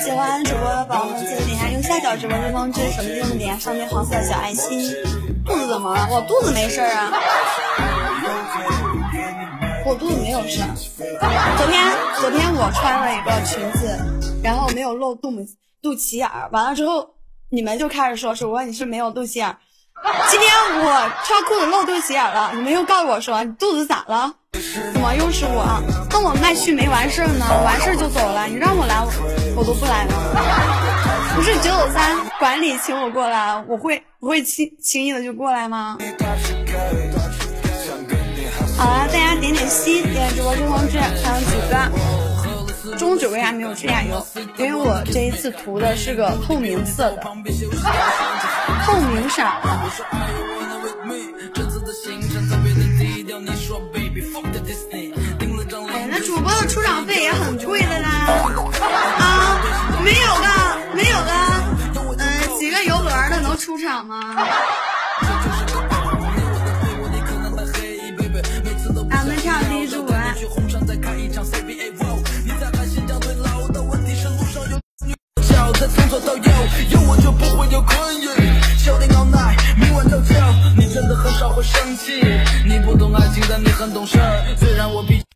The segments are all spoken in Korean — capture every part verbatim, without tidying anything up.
喜欢主播的宝宝们，记得点下右下角直播间通知，手机用点上面黄色的小爱心。肚子怎么了？我肚子没事啊，我肚子没有事。昨天昨天我穿了一个裙子，然后没有露肚肚脐眼儿，完了之后你们就开始说主播你是没有肚脐眼儿。今天我穿裤子露肚脐眼了，你们又告诉我说你肚子咋了？怎么又是我？那我麦序没完事呢，完事就走了，你让我来我我都不来了。不是九九三管理请我过来，我会不会轻轻易的就过来吗？好了，大家点点心，点直播间通知，还有几个中指为啥没有指甲油？因为我这一次涂的是个透明色的，透明色的。哎，那主播的出场费也很贵的啦，啊，没有个没有个，呃，几个游轮的能出场吗？俺们唱第一支舞来。从左到右，有我就不会有困扰。小点all night，明晚到家，你真的很少会生气。你不懂爱情，但你很懂事。虽然我比。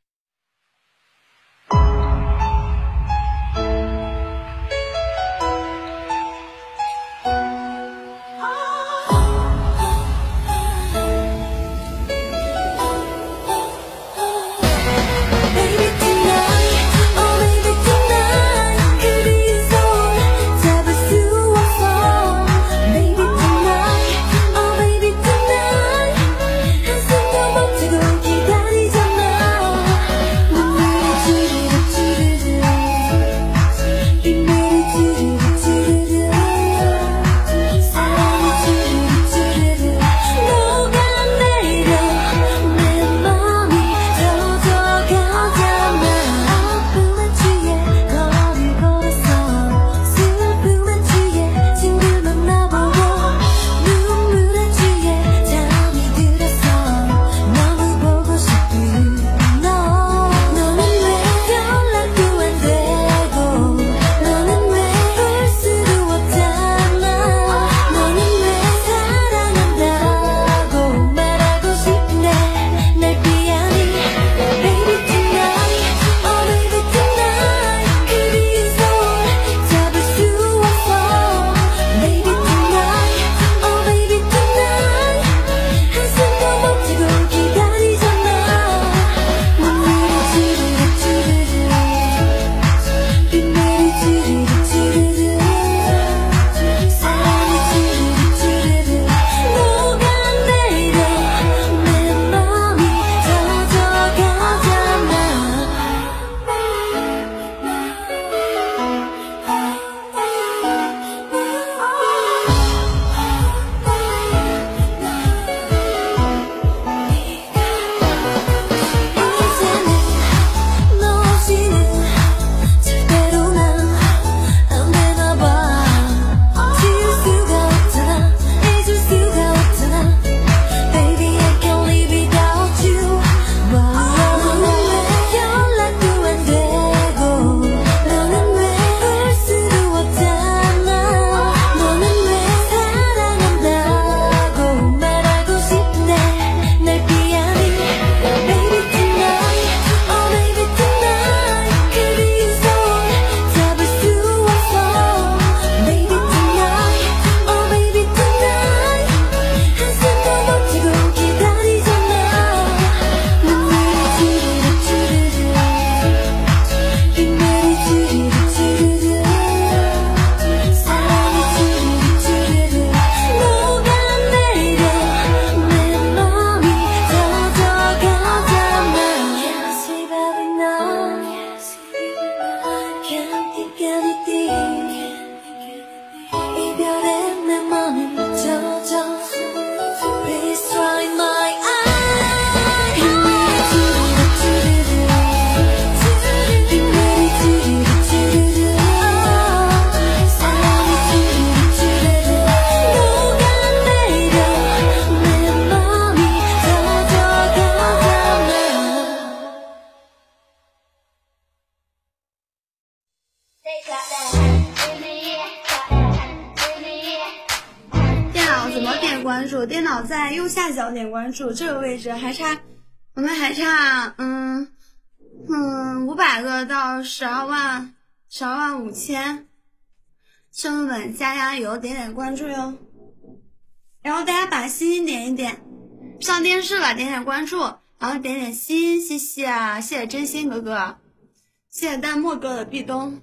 关注，电脑在右下角点关注，这个位置还差，我们还差嗯嗯五百个到十二万十二万五千，兄弟们加加油，点点关注哟。然后大家把心心点一点，上电视了点点关注，然后点点心，谢谢啊，谢谢真心哥哥，谢谢淡漠哥的壁咚。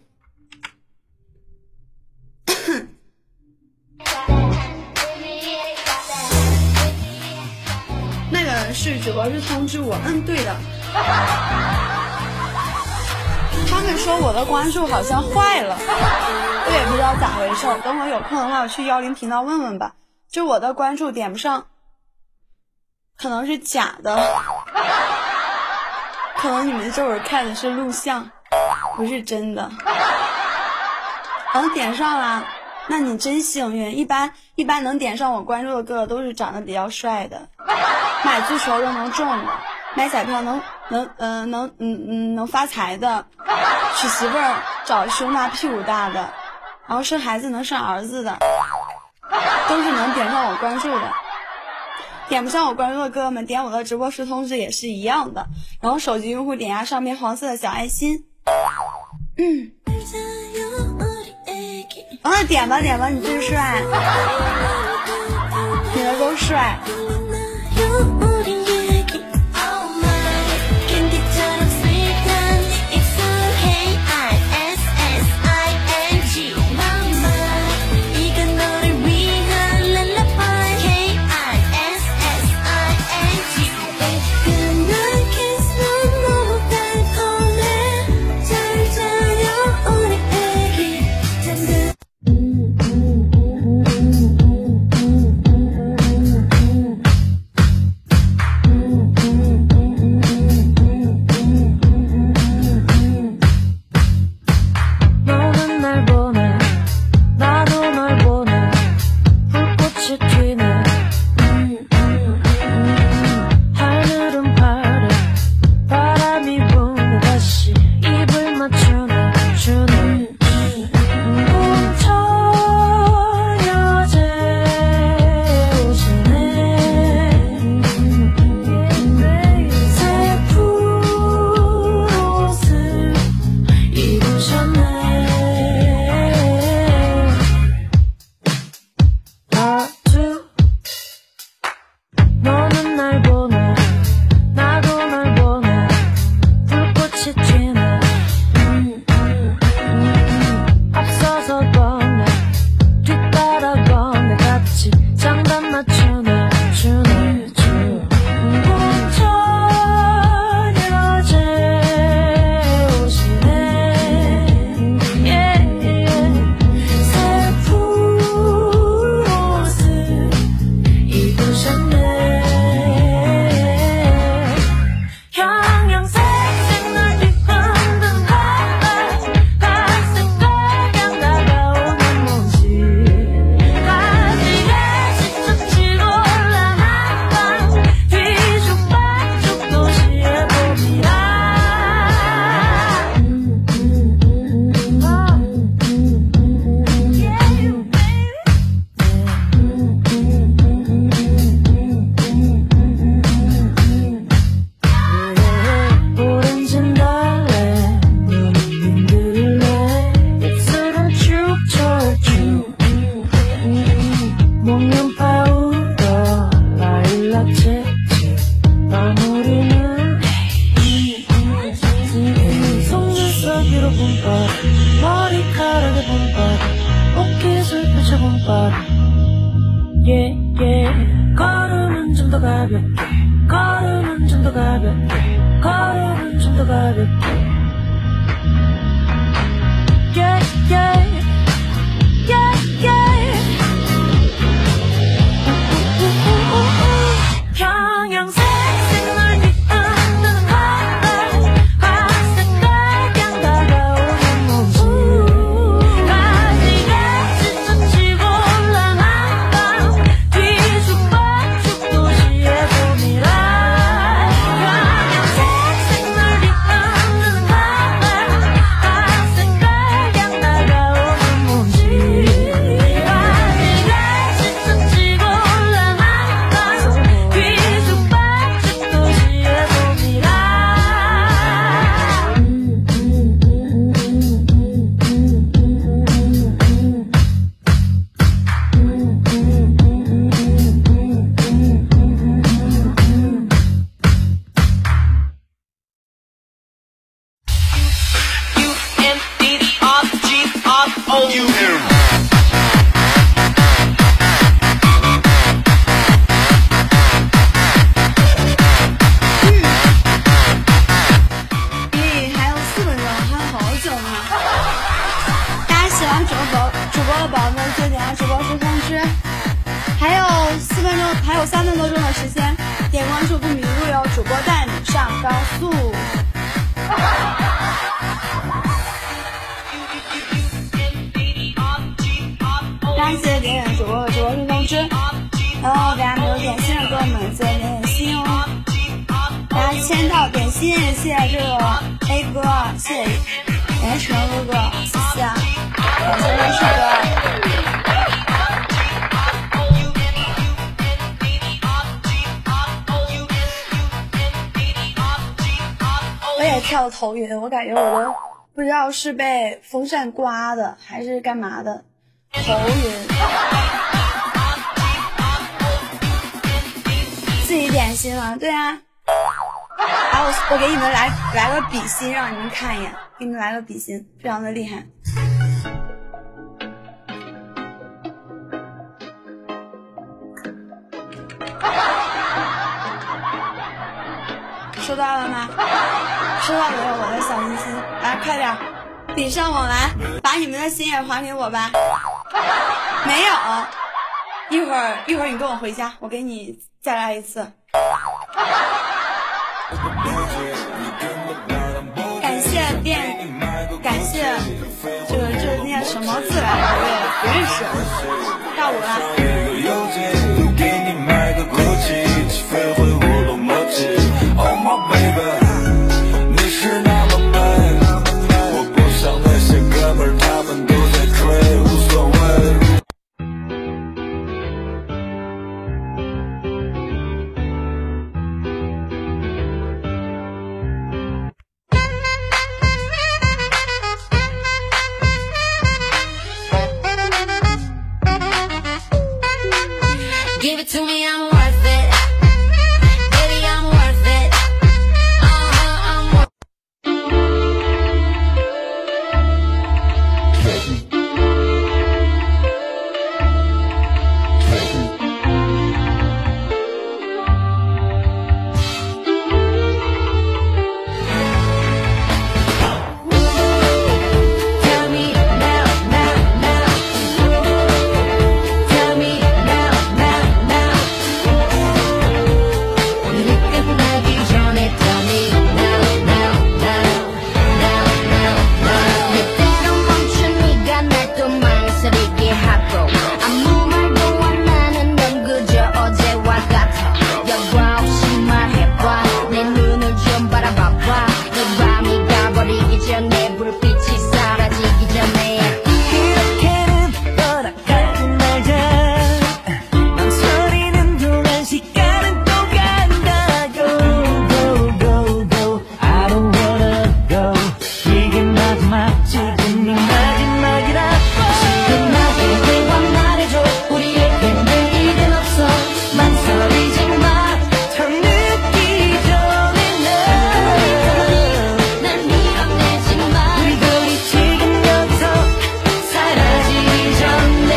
那个是直播是通知我，嗯，对的。他们说我的关注好像坏了，我也不知道咋回事，等会有空的话我去幺零频道问问吧。就我的关注点不上，可能是假的，可能你们这会儿看的是录像，不是真的。能点上了，那你真幸运。一般一般能点上我关注的哥哥都是长得比较帅的，买足球都能中的，买彩票能能呃能嗯嗯能发财的，娶媳妇儿找胸大屁股大的，然后生孩子能生儿子的，都是能点上我关注的。点不上我关注的哥哥们，点我的直播时通知也是一样的。然后手机用户点下上面黄色的小爱心。嗯，啊，点吧点吧，你最帅，你的都帅。 咦，还有四分钟，还有好久呢。大家喜欢主播主播的宝宝们，记得点下主播时通知。还有四分钟，还有三分多钟的时间，点关注不迷路哟！主播带你上高速。大家记得点点主播的直播时通知，然后大家没有点心的哥们记得点点心哦。大家签到点心，谢谢这个 A 哥，谢谢连成哥哥，谢谢，感谢连成哥。我也跳头晕，我感觉我都不知道是被风扇刮的还是干嘛的，头晕。自己点心吗？对啊。啊，我我给你们来来个比心，让你们看一眼，给你们来个比心，非常的厉害。收到了吗？收到没有？我的小心心，来快点比上我来，把你们的心也还给我吧。没有，一会儿一会儿你跟我回家，我给你再来一次。感谢电，感谢这个这是念什么字来着？我也不认识。到我了。 Give it to me, I'm worth it. Baby, I'm worth it. Uh-huh, I'm worth it. Tell me now, now, now. Tell me now, now, now. 우리 끝나기 전에 tell me now, now, now, now, now, now. 내 때로 멈춘 네가 날 또 망설이게 하고 아무 말도 안 하는 넌 그저 어제와 같아. 여과 없이 말해봐. 내 눈을 좀 바라봐봐. 내 밤이 가버리기 전에 불빛이 사라지기 전에 이렇게는 돌아가지 말자. 망설이는 동안 시간은 또 간다. Go, go, go, go. I don't wanna go. 이게 마지막, 지금 네 마지막이라고. 지금 나에게 와 말해줘. 우리에겐 내일은 없어. 망설이지 마. 더 늦기 전에 날 밀어내지 마. 우리 둘이 지금 여기서 사라지기 전에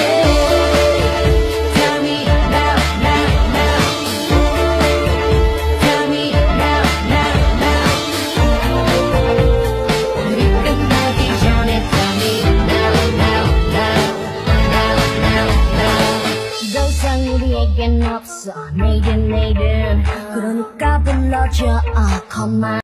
Tell me now, now, now. Tell me now, now, now. 우리 끝나기 전에 Tell me now, now, now, now, now, now. 더 이상 우리에겐 없어. 내일은 내일은 그러니까 불러줘. Oh, come on.